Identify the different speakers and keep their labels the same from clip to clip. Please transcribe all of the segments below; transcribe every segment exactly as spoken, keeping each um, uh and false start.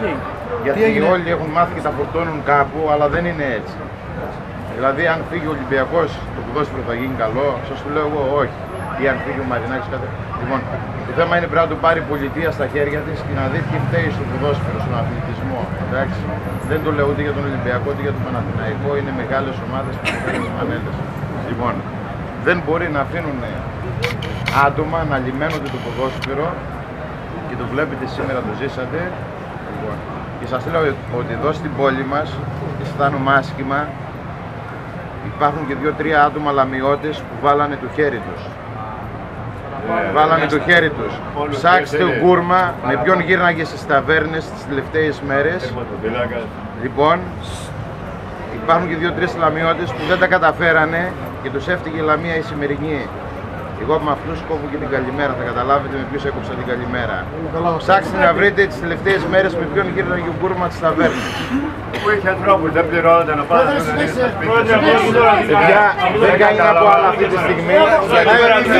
Speaker 1: Γιατί όλοι έχουν μάθει και τα φορτώνουν κάπου, αλλά δεν είναι έτσι. Δηλαδή, αν φύγει ο Ολυμπιακός, το ποδόσφαιρο θα γίνει καλό. Σας το λέω εγώ, όχι. Ή αν φύγει ο Μαρινάκης, κάτι. Λοιπόν, το θέμα είναι πρέπει να του πάρει η πολιτεία στα χέρια της και να δει τι φταίει στο ποδόσφαιρο, στον αθλητισμό. Εντάξει. Δεν το λέω ούτε για τον Ολυμπιακό, ούτε για τον Παναθηναϊκό. Είναι μεγάλες ομάδες που έχουν μανέλες. Λοιπόν, δεν μπορεί να αφήνουν άτομα να λιμένονται το ποδόσφαιρο και το βλέπετε σήμερα, το ζήσατε. Λοιπόν, και σας λέω ότι εδώ στην πόλη μας αισθάνομαι άσχημα. Υπάρχουν και δύο-τρία άτομα λαμιώτες που βάλανε το χέρι τους. Ε, βάλανε το χέρι τους. Ψάξτε το γκούρμα με ποιον γύρναγε στις ταβέρνες τις τελευταίες μέρες. Λοιπόν, υπάρχουν και δύο-τρεις λαμιώτες που δεν τα καταφέρανε και τους έφτυγε η Λαμία η σημερινή. Εγώ με αυτούς κόβω και την καλημέρα, θα καταλάβετε με ποιους έκοψα την καλημέρα. Ψάξτε να βρείτε τις τελευταίες μέρες με ποιον γύρναγε ο γκούρμα της ταβέρνας.
Speaker 2: Που είχε ανθρώπους, δεν πληρώνονται να πάνε.
Speaker 1: Παιδιά, δεν κάνει να πω άλλα αυτή τη στιγμή, γιατί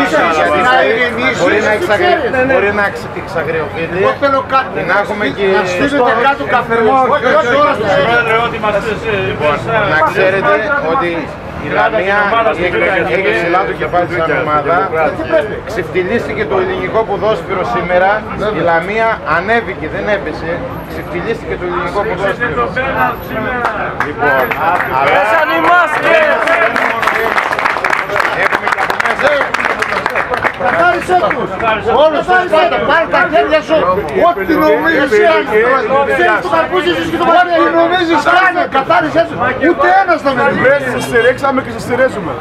Speaker 1: μπορεί να εξαγριωθείτε και να έχουμε και...
Speaker 2: Να στείλετε κάτω καφεμό,
Speaker 1: να ξέρετε ότι η Λαμία έχει ψηλά το κεφάλι της σαν ομάδα. Ξεφτυλίστηκε το ελληνικό ποδόσφαιρο σήμερα. Η Λαμία ανέβηκε, δεν έπεσε. Ξεφτυλίστηκε το ελληνικό ποδόσφαιρο. Λοιπόν, αλλά...
Speaker 3: Πέσαν οι μάσκες!
Speaker 1: Έχουμε και από μέσα.
Speaker 2: Καθάρισέ τους! Όλους τους πάντα, πάρε τα χέρια σου! Ό,τι νομίζεις ξέρεις το καρπούζι και το μάτι! Ό,τι νομίζεις κάνε! Καθάρισέ τους! Ούτε ένας θα με δει!
Speaker 4: Σας στηρίξαμε και σας στηρίζουμε.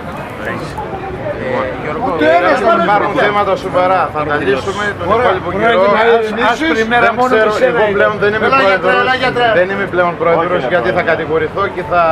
Speaker 1: Ούτε ένας θα με πάρουν θέματα σοβαρά. Θα τα λύσουμε τον υπόλοιπο καιρό. Δεν ξέρω, εγώ πλέον δεν είμαι πρόεδρος. Δεν είμαι πλέον πρόεδρος γιατί θα κατηγορηθώ και θα...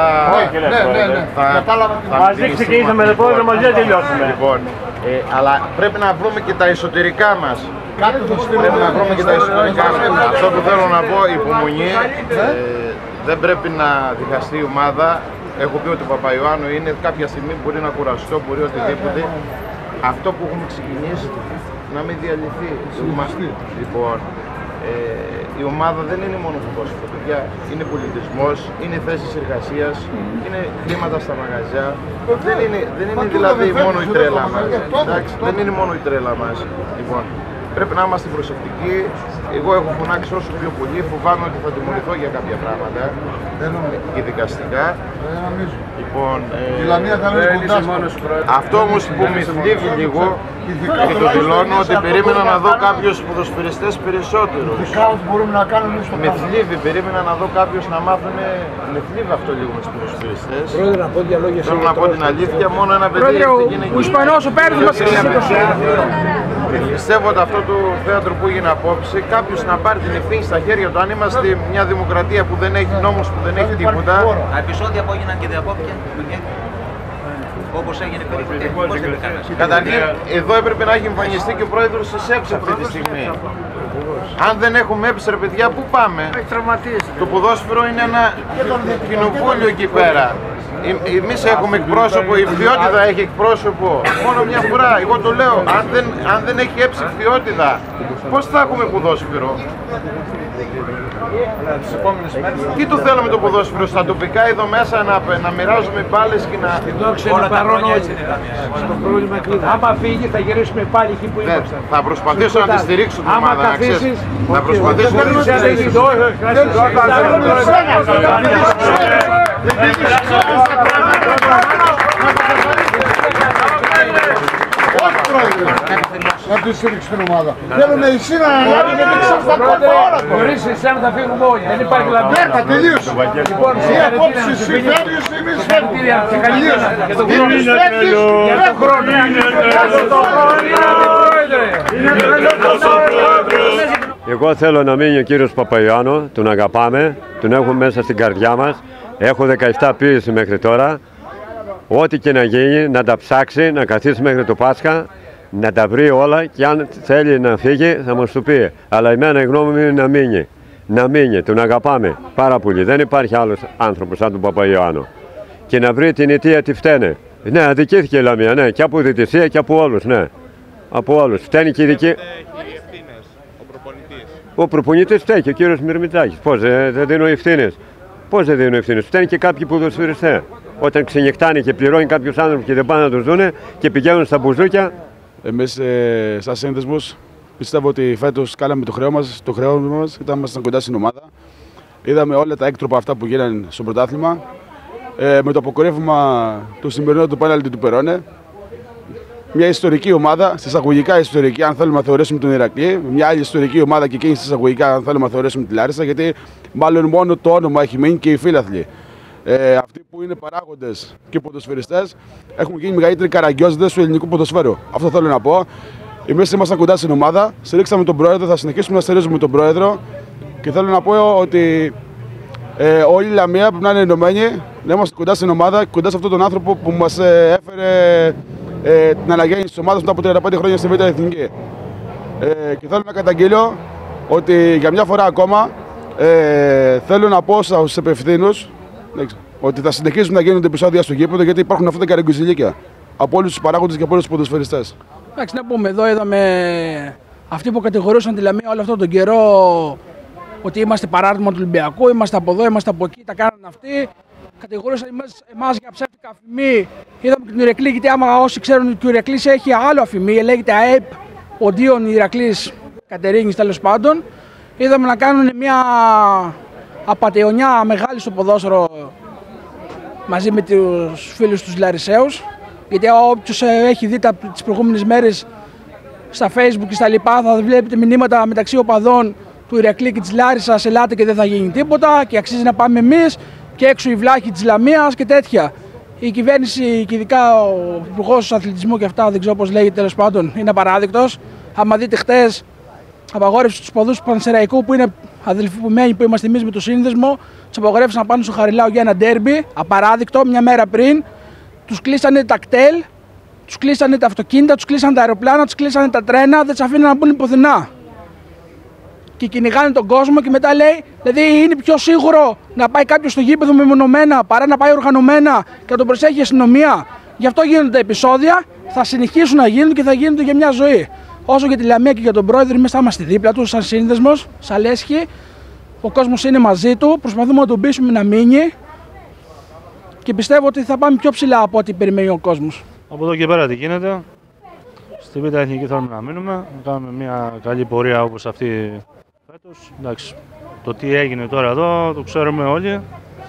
Speaker 3: Μαζί ξεκινήσαμε τον πρόεδρο, μαζί δεν τελειώσαμε.
Speaker 1: Ε, αλλά πρέπει να βρούμε και τα εσωτερικά μας. Πρέπει να βρούμε και τα εσωτερικά μας. Αυτό που θέλω να πω, υπομονή. Ε, δεν πρέπει να διχαστεί η ομάδα. Έχω πει ότι ο Παπαϊωάννου είναι κάποια στιγμή μπορεί να κουραστώ, μπορεί οτιδήποτε. Αυτό που έχουμε ξεκινήσει να μην διαλυθεί. Λοιπόν, ε, η ομάδα δεν είναι μόνο ποδόσφαιρο, παιδιά. Είναι πολιτισμός, είναι θέσεις εργασίας, είναι χρήματα στα μαγαζιά. Δεν είναι, δεν είναι δηλαδή μόνο η τρέλα μας. Εντάξει, δεν είναι μόνο η τρέλα μας. Λοιπόν, πρέπει να είμαστε προσεκτικοί. Εγώ έχω φωνάξει όσο πιο πολύ. Φοβάμαι ότι θα τιμωρηθώ για κάποια πράγματα. Και δικαστικά. Λοιπόν, ε, αυτό όμως που με θλίβει λίγο και το δηλώνω ότι περίμενα να δω κάποιους ποδοσφαιριστές περισσότερους. Με θλίβει, περίμενα να δω κάποιους να μάθουν. Με θλίβει αυτό λίγο με τους ποδοσφαιριστές. Θέλω να πω την αλήθεια, μόνο ένα παιδί έχει γίνει.
Speaker 3: Ο Ισπανός ο παίρνει μας
Speaker 1: πιστεύω ότι αυτό το θέατρο που έγινε απόψε, κάποιος να πάρει την ευθύνη στα χέρια του. Αν είμαστε μια δημοκρατία που δεν έχει νόμους, που δεν έχει τίποτα.
Speaker 5: Τα επεισόδια που έγιναν και διακόπηκαν, όπως έγινε περίπου, πώς δεν κανένας.
Speaker 1: Καταρχήν, εδώ έπρεπε να έχει εμφανιστεί και ο πρόεδρος της ΕΠΣ αυτή τη στιγμή. Αν δεν έχουμε ΕΠΣ, ρε παιδιά, πού πάμε? Το ποδόσφαιρο είναι ένα κοινοβούλιο εκεί πέρα. Εμείς έχουμε εκπρόσωπο, η Φθιώτιδα έχει εκπρόσωπο. Μόνο μια φορά, εγώ το λέω, αν δεν, αν δεν έχει έψει Φθιώτιδα, πώς θα έχουμε ποδόσφαιρο? Τι το θέλουμε το ποδόσφαιρο, στα τοπικά εδώ μέσα να, να μοιράζουμε μπάλες και να...
Speaker 5: Όλα τα χρόνια έτσι είναι.
Speaker 3: Άμα φύγει θα γυρίσουμε πάλι εκεί που ήμασταν.
Speaker 1: Θα προσπαθήσω να τη στηρίξω την ομάδα, να ξέρεις. Να προσπαθήσω να τη στηρίξω.
Speaker 2: Να του στηρίξει την ομάδα. Θέλουμε εσύ να αναλάβει γιατί ξέρεις τα κόμμα όλα.
Speaker 3: Χωρίς εσένα θα φύγουμε όλοι. Δεν υπάρχει λαμπή.
Speaker 2: Έρτα, τελείωσε. Λοιπόν, η απόψη εσύ φεύγεις, εμείς φεύγουμε.
Speaker 3: Τελείωσε. Για τον χρόνο. Για τον χρόνο.
Speaker 6: Εγώ θέλω να μείνει ο κύριος Παπαϊωάννου, τον αγαπάμε, τον έχουμε μέσα στην καρδιά μας. Έχω δεκαεπτά ποίηση μέχρι τώρα. Ό,τι και να γίνει, να τα ψάξει, να καθίσει μέχρι το Πάσχα, να τα βρει όλα και αν θέλει να φύγει θα μας το πει. Αλλά εμένα η γνώμη μου είναι να μείνει. Να μείνει, τον αγαπάμε πάρα πολύ. Δεν υπάρχει άλλος άνθρωπος σαν τον Παπαϊωάννου. Και να βρει την αιτία τι φταίνε. Ναι, αδικήθηκε η Λαμία, ναι, και από διαιτησία και από όλους, ναι. Από όλους. Φταίνει και η δική... Ο προπονητής φταίει και ο κύριος Μυρμητσάκης. Πώς δεν δε δίνω ευθύνες. Πώς δεν δίνω ευθύνες. Φταίνουν και κάποιοι ποδοσφαιριστές. Όταν ξενυχτάνε και πληρώνει κάποιους άνθρωπους και δεν πάνε να τους δούνε και πηγαίνουν στα μπουζούκια.
Speaker 4: Εμείς, ε, σαν σύνδεσμος, πιστεύω ότι φέτος κάναμε το χρέο μας. Το χρέο μας ήταν ήμασταν κοντά στην ομάδα. Είδαμε όλα τα έκτροπα αυτά που γίνανε στο πρωτάθλημα. Ε, με το αποκορύφωμα του σημερινού του πέναλτι του Περόνε. Μια ιστορική ομάδα, στις εισαγωγικά ιστορική, αν θέλουμε να θεωρήσουμε τον Ηρακλή. Μια άλλη ιστορική ομάδα και εκείνη στις εισαγωγικά, αν θέλουμε να θεωρήσουμε τη Λάρισα. Γιατί μάλλον μόνο το όνομα έχει μείνει και οι φίλαθλοι. Ε, αυτοί που είναι παράγοντες και ποδοσφαιριστές έχουν γίνει μεγαλύτεροι καραγκιόζηδες του ελληνικού ποδοσφαίρου. Αυτό θέλω να πω. Εμείς ήμασταν κοντά στην ομάδα, στηρίξαμε τον πρόεδρο, θα συνεχίσουμε να στηρίζουμε τον πρόεδρο και θέλω να πω ότι ε, όλη η Λαμία πρέπει να είναι ενωμένη, να είμαστε κοντά στην ομάδα και κοντά σε αυτόν τον άνθρωπο που μας ε, έφερε ε, την αναγέννηση της ομάδας μετά από τριάντα πέντε χρόνια στη Β' Εθνική. Ε, και θέλω να καταγγείλω ότι για μια φορά ακόμα ε, θέλω να πω στους υπευθύνους ότι θα συνεχίσουν να γίνονται επεισόδια στο γήπεδο γιατί υπάρχουν αυτά τα καραγκιουζιλίκια από όλους τους παράγοντες και από όλους τους ποδοσφαιριστές.
Speaker 3: Εντάξει, να πούμε, εδώ είδαμε αυτοί που κατηγορούσαν τη Λαμία όλο αυτόν τον καιρό ότι είμαστε παράρτημα του Ολυμπιακού, είμαστε από εδώ, είμαστε από εκεί, τα κάνανε αυτοί. Κατηγορούσαν εμάς για ψεύτικα αφημί. Είδαμε και την Ηρακλή, γιατί άμα όσοι ξέρουν ότι ο Ηρακλής έχει άλλο αφημί, λέγεται ΑΕΠ, Οντίον Ηρακλής Κατερίνης τέλος πάντων. Είδαμε να κάνουν μια απατεωνιά μεγάλη στο ποδόσφαιρο μαζί με τους φίλους τους Λαρισαίους. Γιατί όποιος έχει δει τις προηγούμενες μέρες στα Facebook και στα λοιπά θα βλέπετε μηνύματα μεταξύ οπαδών του Ηρακλή και της Λάρισσας, ελάτε και δεν θα γίνει τίποτα και αξίζει να πάμε εμείς και έξω οι βλάχοι της Λαμίας και τέτοια. Η κυβέρνηση και ειδικά ο υπουργός του αθλητισμού και αυτά, δεν ξέρω πώς λέγεται τέλος πάντων, είναι απαράδεικτος. Άμα δείτε χτες, απαγόρευση στους ποδούς του Πανσεραϊκού που είναι αδελφοποιημένοι που είμαστε εμείς με το σύνδεσμο, τους απαγορεύσαν να πάνε στο Χαριλάου για ένα ντέρμπι, απαράδεικτο, μια μέρα πριν. Τους κλείσανε τα κτέλ, τους κλείσανε τα αυτοκίνητα, τους κλείσανε τα αεροπλάνα, τους κλείσανε τα τρένα, δεν τους αφήνουν να μπουν πουθενά. Και κυνηγάνε τον κόσμο και μετά λέει, δηλαδή είναι πιο σίγουρο να πάει κάποιος στο γήπεδο μεμονωμένα παρά να πάει οργανωμένα και να τον προσέχει η αστυνομία. Γι' αυτό γίνονται τα επεισόδια, θα συνεχίσουν να γίνονται και θα γίνονται για μια ζωή. Όσο για τη Λαμία και για τον πρόεδρο, εμείς θα είμαστε δίπλα του, σαν σύνδεσμος, σαν λέσχη. Ο κόσμος είναι μαζί του, προσπαθούμε να τον πείσουμε να μείνει και πιστεύω ότι θα πάμε πιο ψηλά από ό,τι περιμένει ο κόσμος.
Speaker 7: Από εδώ και πέρα τι γίνεται. Στη Β' Εθνική θέλουμε να μείνουμε, να κάνουμε μια καλή πορεία όπως αυτή φέτος. Εντάξει, το τι έγινε τώρα εδώ το ξέρουμε όλοι.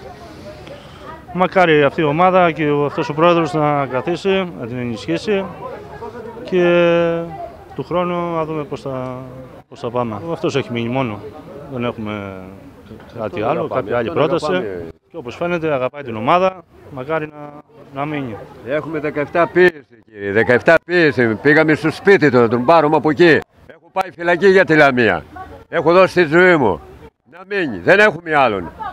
Speaker 7: Μακάρι αυτή η ομάδα και αυτός ο πρόεδρος να καθίσει, να την ενισχύσει και του χρόνου να δούμε πώς θα, πώς θα πάμε. Αυτός έχει μείνει μόνο, δεν έχουμε κάτι άλλο, κάποια άλλη πρόταση. Και όπως φαίνεται αγαπάει την ομάδα, μακάρι να, να μείνει.
Speaker 6: Έχουμε δεκαεπτά πίεση κύριε, δεκαεπτά πίεση. Πήγαμε στο σπίτι του να τον πάρουμε από εκεί. Έχω πάει φυλακή για τη Λαμία. Έχω δώσει τη ζωή μου. Να μείνει, δεν έχουμε άλλον.